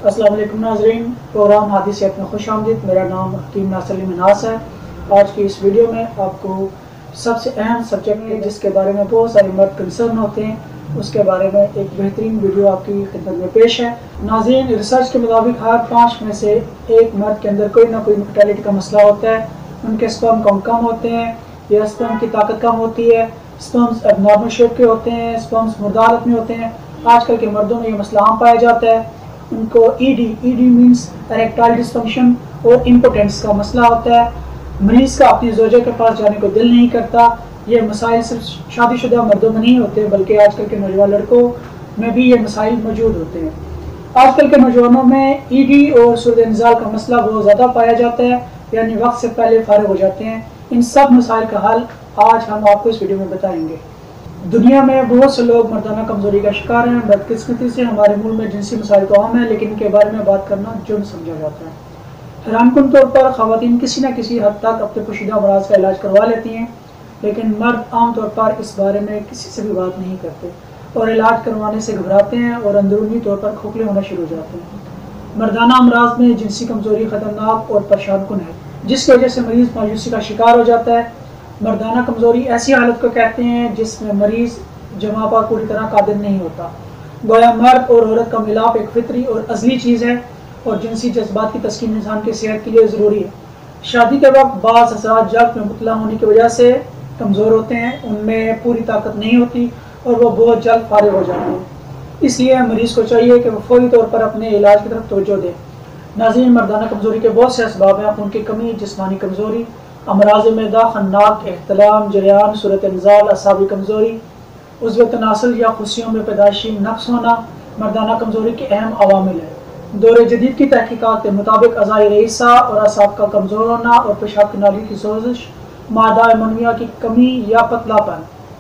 السلام علیکم ناظرین، پروگرام ہادی صحت میں خوش آمدید۔ میرا نام حکیم ناصر علی مناس ہے۔ آج کی اس ویڈیو میں آپ کو سب سے اہم سبجیکٹ ہے جس کے بارے میں بہت سارے مرد کنسرن ہوتے ہیں، اس کے بارے میں ایک بہترین ویڈیو آپ کی خدمت میں پیش ہے۔ ناظرین، ریسرچ کے مطابق ہر 5 میں سے ایک مرد کے اندر کوئی نہ کوئی انفرٹیلٹی کا مسئلہ ہوتا ہے۔ ان کے سپرم کاؤنٹ کم ہوتے ہیں یا سپرم کی طاقت کم ہوتی ہے، سپرمز اب نارمل شیپ کے ہوتے ہیں، سپرمز مردہ حالت میں ہوتے ہیں۔ آج کل کے مردوں میں یہ مسئلہ عام پایا جاتا ہے۔ ان کو E D means erectile dysfunction اور امپوٹنس کا مسئلہ ہوتا ہے۔ مریض کا اپنی زوجہ کے پاس جانے کو دل نہیں کرتا۔ یہ مسائل صرف شادی شدہ مردوں میں نہیں ہوتے بلکہ آج کل کے نوجوان لڑکوں میں بھی یہ مسائل موجود ہوتے ہیں۔ آج کل کے نوجوانوں میں ای ڈی اور صورت انزال کا مسئلہ بہت زیادہ پایا جاتا ہے، یعنی وقت سے پہلے فارغ ہو جاتے ہیں۔ ان سب مسائل کا حل آج ہم آپ کو اس ویڈیو میں بتائیں گے۔ دنیا میں بہت سے لوگ مردانہ کمزوری کا شکار ہیں۔ بدقسمتی سے ہمارے ملک میں جنسی مسائل تو عام ہیں، لیکن ان کے بارے میں بات کرنا جرم سمجھا جاتا ہے۔ حیران کن طور پر خواتین کسی نہ کسی حد تک اپنے پوشیدہ امراض کا علاج کروا لیتی ہیں، لیکن مرد عام طور پر اس بارے میں کسی سے بھی بات نہیں کرتے اور علاج کروانے سے گھبراتے ہیں اور اندرونی طور پر کھوکھلے ہونا شروع ہو جاتے ہیں۔ مردانہ امراض میں جنسی کمزوری خطرناک اور پریشان کن ہے، جس کی وجہ سے مریض مایوسی کا شکار ہو جاتا ہے۔ مردانہ کمزوری ایسی حالت کو کہتے ہیں جس میں مریض جماع پر پوری طرح قادر نہیں ہوتا۔ گویا مرد اور عورت کا ملاپ ایک فطری اور ازلی چیز ہے اور جنسی جذبات کی تسکین انسان کی صحت کے لیے ضروری ہے۔ شادی کے وقت بعض حضرات جلد میں مبتلا ہونے کی وجہ سے کمزور ہوتے ہیں، ان میں پوری طاقت نہیں ہوتی اور وہ بہت جلد فارغ ہو جاتے ہیں۔ اس لیے مریض کو چاہیے کہ وہ فوری طور پر اپنے علاج کی طرف توجہ دے۔ ناظرین، مردانہ کمزوری کے بہت سے اسباب ہیں۔ خون کی کمی، جسمانی کمزوری، امراض معدہ، خناق، احتلام، جریان، صورت انزال، اعصابی کمزوری، عضو تناسل یا خصیوں میں پیدائشی نقص ہونا مردانہ کمزوری کے اہم عوامل ہیں۔ دور جدید کی تحقیقات کے مطابق اعضائے رئیسہ اور اعصاب کا کمزور ہونا اور پیشاب کی نالی کی سوزش، مادہ منویہ کی کمی یا پتلا پن،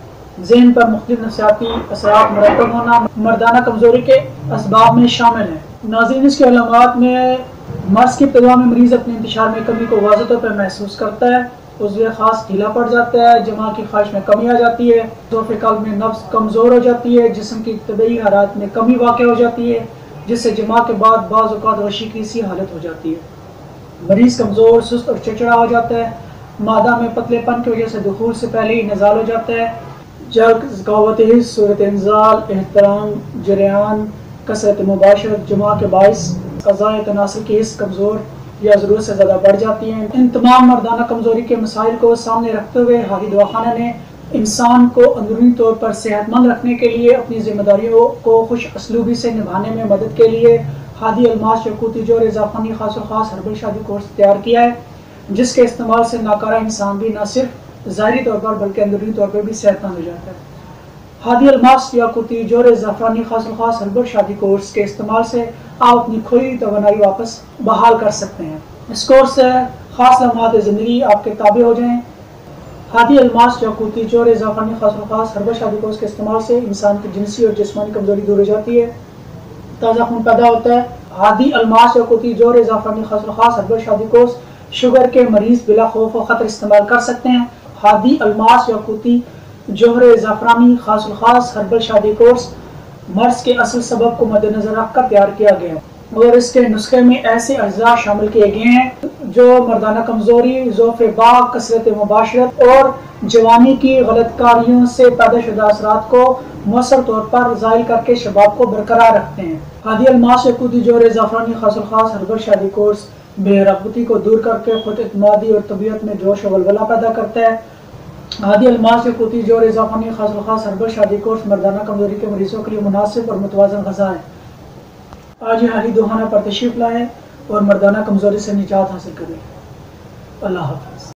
ذہن پر مختلف نفسیاتی اثرات مرتب ہونا مردانہ کمزوری کے اسباب میں شامل ہیں۔ ناظرین، اس کی علامات میں مرض کی ابتدا میں مریض اپنے انتشار میں کمی کو واضح طور پر محسوس کرتا ہے، عضو خاص ڈھیلا پڑ جاتا ہے، جماع کی خواہش میں کمی آ جاتی ہے، ضعف قلب میں نبض کمزور ہو جاتی ہے، جسم کی طبعی حرارت میں کمی واقع ہو جاتی ہے جس سے جماع کے بعد بعض اوقات غشی کی سی حالت ہو جاتی ہے۔ مریض کمزور، سست اور چڑچڑا ہو جاتا ہے، معدہ میں پتلے پن کی وجہ سے دخول سے پہلے ہی نزال ہو جاتا ہے، جلد، ذکاوت حس، صورت انزال، احترام، جریان، کثرت مباشرت، جماع کے باعث اعضائے تناسل کی حس کمزور یا ضرورت سے زیادہ بڑھ جاتی ہیں۔ ان تمام مردانہ کمزوری کے مسائل کو سامنے رکھتے ہوئے ہادی دواخانہ نے انسان کو اندرونی طور پر صحت مند رکھنے کے لیے اپنی ذمہ داریوں کو خوش اسلوبی سے نبھانے میں مدد کے لیے ہادی الماس یاقوتی جوہر اضافانی خاص و خاص ہربل شادی کورس تیار کیا ہے، جس کے استعمال سے ناکارہ انسان بھی نہ صرف ظاہری طور پر بلکہ اندرونی طور پر بھی صحت مند ہو جاتا ہے۔ ہادی الماس یاقوتی جوہر زعفرانی خاص و خاص ہربل شادی کورس کے استعمال سے آپ اپنی کھوئی توانائی واپس بحال کر سکتے ہیں۔ اس کورس سے خاص لمحات زندگی آپ کے تابع ہو جائیں۔ ہادی الماس یاقوتی جوہر زعفرانی خاص و خاص ہربل شادی کورس کے استعمال سے انسان کی جنسی اور جسمانی کمزوری دور ہو جاتی ہے، تازہ خون پیدا ہوتا ہے۔ ہادی الماس یاقوتی جوہر زعفرانی خاص و خاص ہربل شادی کورس شوگر کے مریض بلا خوف و خطر استعمال کر سکتے ہیں۔ ہادی الماس یاقوتی جوہر زعفرانی خاص و خاص ہربل شادی کورس مرض کے اصل سبب کو مد نظر رکھ کر تیار کیا گیا ہے اور اس کے نسخے میں ایسے اجزاء شامل کیے گئے ہیں جو مردانہ کمزوری، ضعف باک، کثرت مباشرت اور جوانی کی غلط کاریوں سے پیدا شدہ اثرات کو مؤثر طور پر زائل کر کے شباب کو برقرار رکھتے ہیں۔ ہادی الماس یاقوتی جوہر زعفرانی خاص و خاص ہربل شادی کورس بے رغبتی کو دور کر کے خود اعتمادی اور طبیعت میں جوش و ولولہ پیدا کرتا ہے۔ ہادی الماس یاقوتی جوہر زعفرانی خاص و خاص ہربل شادی کورس مردانہ کمزوری کے مریضوں کے لیے مناسب اور متوازن غذا ہے۔ آج ہی ہادی دواخانہ پر تشریف لائیں اور مردانہ کمزوری سے نجات حاصل کریں۔ اللہ حافظ۔